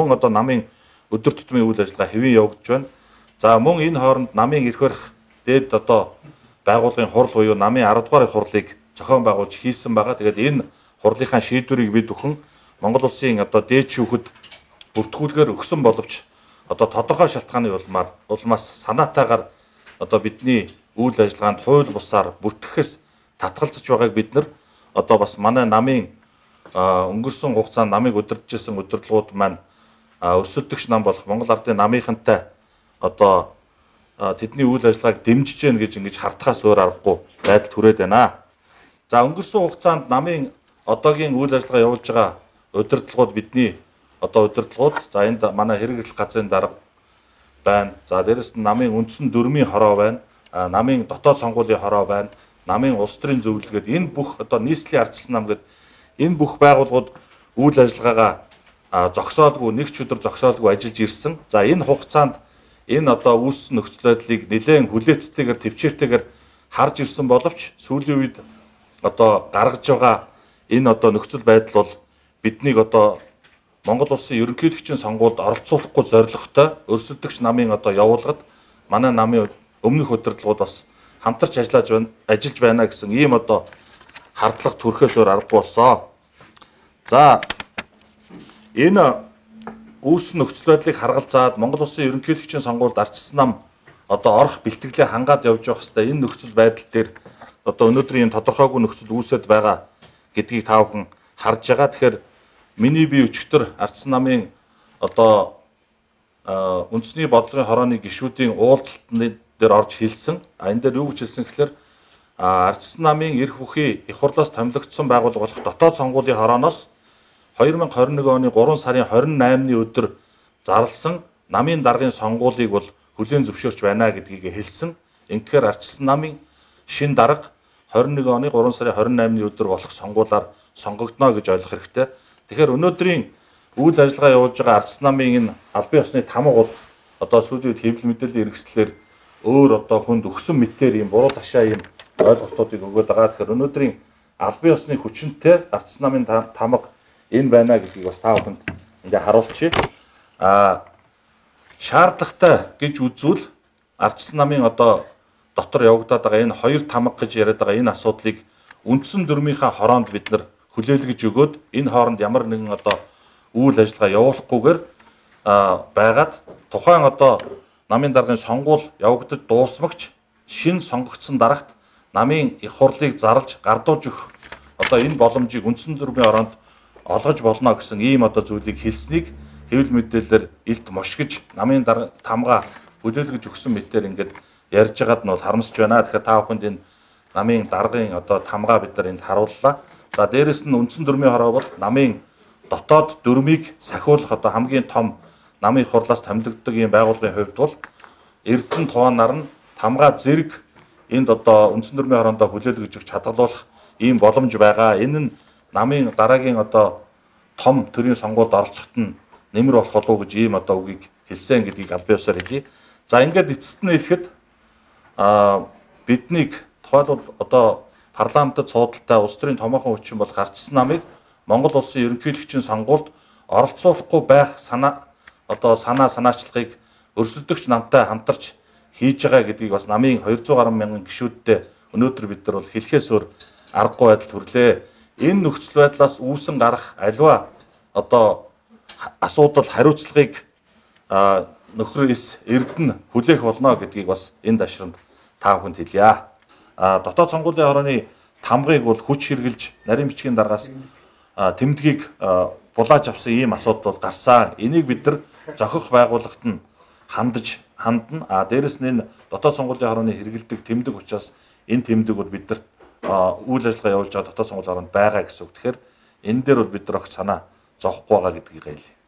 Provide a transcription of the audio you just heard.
Тун одоо намын өдөр тутмын үйл ажиллагаа хэвэн явагдаж байна. За мөн энэ хооронд намын эрх барих дээд одоо байгууллагын хурал буюу намын 10 дугаар хурлыг зохион байгуулж хийсэн байгаа. Тэгээд энэ хурлынхаа шийдвэрийг бид бүхэн Монгол улсын одоо дээд шүүхэд бүртгүүлгээр өгсөн боловч одоо тодорхой шалтгааны улмаас санаатаагаар одоо бидний үйл ажиллагаанд хууль бусаар бүртгэхээс татгалзаж байгааг бид нар одоо бас манай намын өнгөрсөн хугацаанд намыг удирдахжсэн удирдлагууд маань өрсөлдөгч нам болох Монгол Ардын намынхантай одоо тэдний үйл ажиллагааг дэмжиж гэн гэж ингэж хардхаас өөр аргагүй байдал түрээд байна. За өнгөрсөн хугацаанд намын одоогийн үйл ажиллагаа явуулж байгаа удирдлагууд бидний одоо удирдлагууд за энд манай хэрэглэх газрын дарга байна. За дээрэс нь намын үндсэн дүрмийн хороо байна. Намын дотоод сонгуулийн хороо байна. Намын улс төрийн зөвлөлгээд энэ бүх одоо нийслэлийн ардчилсан нам гэдэг энэ бүх байгууллагууд үйл ажиллагаагаа зогсоолгүй нэг ч өдөр зогсоолгүй ажиллаж ирсэн. За энэ хугацаанд энэ одоо үүссэн нөхцөл байдлыг нэлээд хүлээцтэйгээр төвчээртэйгээр харж ирсэн боловч сүүлийн үед одоо гаргаж байгаа энэ одоо нөхцөл байдал бол биднийг одоо Монгол улсын ерөнхийлөгчийн сонгуульд оролцуулахгүй зорилготой өрсөлдөгч намын одоо явуулгад манай намын өмнөх удирдлагууд бас хамтарч ажиллаж байна гэсэн ийм одоо хардлага төрөхөөс өөр аргагүй болсон. За энэ үүссэн нөхцөл байдлыг харгалзаад Монгол улсын ерөнхийлөгчийн сонгуульд ардчилсан нам одоо орох бэлтгэлээ хангаад явж байх хэвээр энэ нөхцөл байдал дээр одоо өнөөдрийн тодорхойгүй нөхцөл үүсэт байгаа гэдгийг та бүхэн харж байгаа. Тэгэхээр миний бие өчигдөр ардчилсан намын одоо үндэсний бодлогын хорооны гишүүдийн уулзалтын дээр орж хэлсэн. Энэ дээр юу гэж хэлсэн гэхээр ардчилсан намын эрх бүхий их хурлаас томилогдсон байгууллага болох дотоод сонгуулийн хорооноос 2021 оны 3 сарын 28-ны өдөр зарласан намын даргын сонгуулийг бол хүлээн зөвшөөрч байна гэдгийг хэлсэн. Ингэхээр ардчилсан намын шин дарга 21 оны 3 сарын 28-ны өдөр болох сонгуулиар сонгогдно гэж ойлгох хэрэгтэй. Тэгэхээр өнөөдрийн үйл ажиллагаа явуулж байгаа ардчилсан намын энэ албан ёсны тамга бол одоо сүүлийн үед хэвлэл мэдээллийн хэрэгслээр өөр одоо хүнд өгсөн мэтээр ийм буруу ташаа ийм ойлголтуудыг өгöd байгаа. Тэгэхээр өнөөдрийн албан ёсны хүчинтэй ардчилсан намын тамга энэ байна гэдгийг бас та бүхэнд ингээ харуулчих. Шаардлагатай гэж үзвэл ардчилсан намын одоо дотор явагдаад байгаа энэ хоёр тамга гэж яриад байгаа энэ асуудлыг үндсэн дүрмийнхаа хороонд бид нар хүлээлгэж өгөөд энэ хооронд ямар нэгэн одоо үйл ажиллагаа явуулахгүйгээр байгаад тухайн одоо намын даргын сонгуул явагдаж дуусмагч шин сонгогдсон дарагт намын их хурлыг зарлж гардууж өгөх одоо энэ боломжийг үндсэн дүрмийн ороонд олгож болно гэсэн ийм одоо зүйлийг хэлснийг хэвлэл мэдээлэлээр илт мошгиж намын тамга хүлээлгэж өгсөн мэтээр ингээд ярьж байгаад нь бол харамсаж байна. Тэгэхээр та бүхэнд энэ намын даргын одоо тамгаа бид нар энд харууллаа. За дээрэс нь үндсэн дүрмийн хороо бол намын дотоод дүрмийг сахиулах одоо хамгийн том намын их хурлаас томилогддог ийм байгууллагын хувьд бол Эрдэнэ туваанаар нь тамгаа зэрэг энд одоо үндсэн дүрмийн хороондоо хүлээлгэж өгч хадгалуулах ийм боломж байгаа. Энэ нь намын дараагийн одоо том төрийн сонгуульд оролцоход нь нэмэр болох болов уу гэж ийм одоо үгийг хэлсэн гэдгийг албан ёсоор хэлье. За ингээд эцэст нь хэлэхэд биднийг тухайлбал одоо парламентд суудалтай улс төрийн томоохон хүчин болох ардчилсан намыг Монгол улсын ерөнхийлөгчийн сонгуульд оролцуулахгүй байх санаачлагыг өрсөлдөгч намтай хамтарч хийж байгаа гэдгийг бас намын 200 гаруй мянган гишүүдтэй өнөөдөр бид нар бол хэлэхээс өөр аргагүй байдал төрлөө. Энэ нөхцөл байдлаас үүсэн гарах аливаа одоо асуудал хариуцлагыг нөхөр эс Эрдэнэ хүлээх болно гэдгийг бас энэ дашрамд та бүхэнд хэлье. Дотоод сонгуулийн хорооны тамгыг бол хүч хэрглэж нарийн бичгийн даргаас тэмдгийг булааж авсан ийм асуудал бол гарсан. Энийг бид нар зохих байгууллагт нь хандна. Дээрэс нь энэ дотоод сонгуулийн хорооны хэрэгэлдэг тэмдэг учраас энэ тэмдэг бол бидэрт үйл ажиллагаа явуулж байгаа дотоод сонгуулийн хороонд байгаа гэсэн үг. Тэгэхээр энэ дээр бол бид нар огт санаа зовхгүй байгаа гэдгийг хэлье.